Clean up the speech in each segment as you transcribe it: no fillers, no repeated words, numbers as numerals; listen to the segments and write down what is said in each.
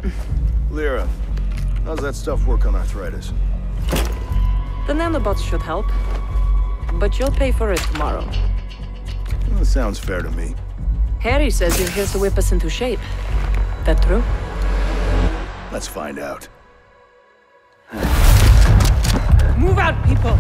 Lyra, how's that stuff work on arthritis? The nanobots should help. But you'll pay for it tomorrow. Well, that sounds fair to me. Harry says you're here to whip us into shape. That true? Let's find out. Move out, people!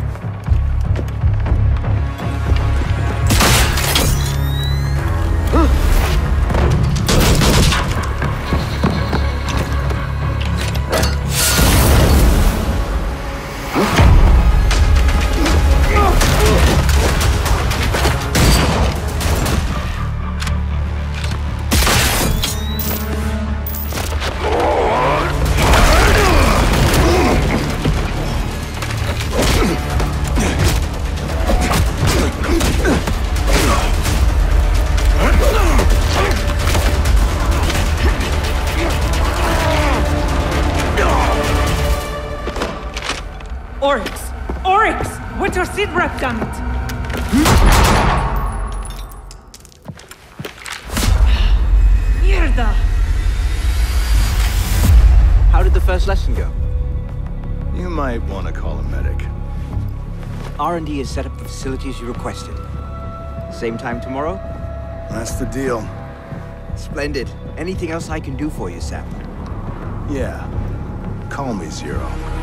Oryx! What's your seed wrapped on it? Mierda! How did the first lesson go? You might want to call a medic. R&D has set up the facilities you requested. Same time tomorrow? That's the deal. Splendid. Anything else I can do for you, Sam? Yeah. Call me Zero.